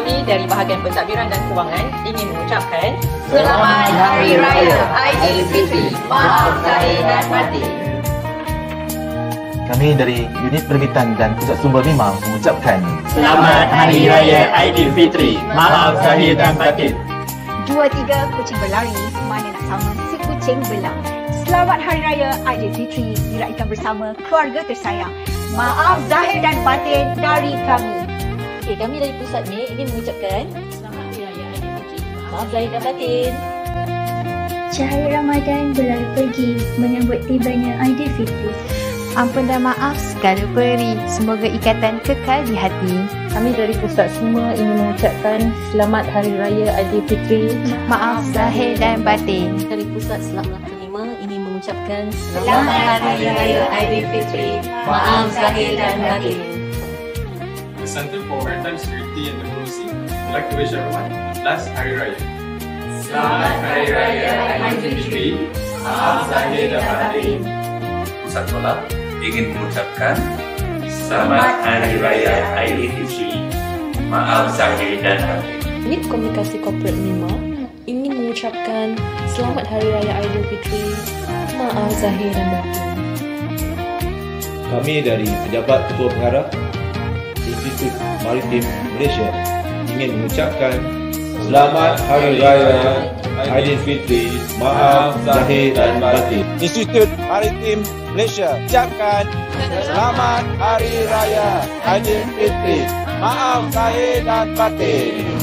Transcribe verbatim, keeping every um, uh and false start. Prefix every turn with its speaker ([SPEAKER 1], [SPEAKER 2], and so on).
[SPEAKER 1] Kami dari bahagian pentadbiran dan kewangan ingin mengucapkan Selamat Hari Raya Aidilfitri. Maaf zahir dan batin.
[SPEAKER 2] Kami dari Unit Permitan dan Pusat Sumber Mimar mengucapkan
[SPEAKER 3] Selamat Hari Raya Aidilfitri. Maaf zahir dan batin.
[SPEAKER 4] Dua tiga kucing berlari, mana nak sama sekucing belang. Selamat Hari Raya Aidilfitri diraihkan bersama keluarga tersayang. Maaf zahir dan batin dari kami.
[SPEAKER 1] Okay, kami dari Pusat M I ingin mengucapkan Selamat Hari Raya Aidilfitri. Maaf zahir dan batin.
[SPEAKER 5] Cahaya Ramadan berlalu pergi menyambut tibanya Aidilfitri.
[SPEAKER 6] Ampun dan maaf segala peri, semoga ikatan kekal di hati.
[SPEAKER 1] Kami dari Pusat semua ingin mengucapkan Selamat Hari Raya Aidilfitri.
[SPEAKER 6] Maaf zahir dan batin.
[SPEAKER 1] Dari Pusat Selamat Kelima ingin mengucapkan Selamat Hari Raya Aidilfitri. Maaf zahir dan batin.
[SPEAKER 7] The Center for Maritime Security and Diplomacy would like to wish everyone last Hari Raya.
[SPEAKER 1] Selamat Hari Raya Aidilfitri. Maaf zahir dan batin.
[SPEAKER 8] Pusat Sekolah ingin mengucapkan Selamat Hari Raya Aidilfitri. Maaf zahir dan batin.
[SPEAKER 9] Unit Komunikasi Korporat Mimar ingin mengucapkan Selamat Hari Raya Aidilfitri. Maaf zahir dan batin.
[SPEAKER 10] Kami dari Pejabat Ketua Pengarah Institut Maritim Malaysia ingin mengucapkan Selamat Hari Raya Aidilfitri. Maaf zahir dan batin.
[SPEAKER 11] Institut Maritim Malaysia ucapkan Selamat Hari Raya Aidilfitri. Maaf zahir dan batin.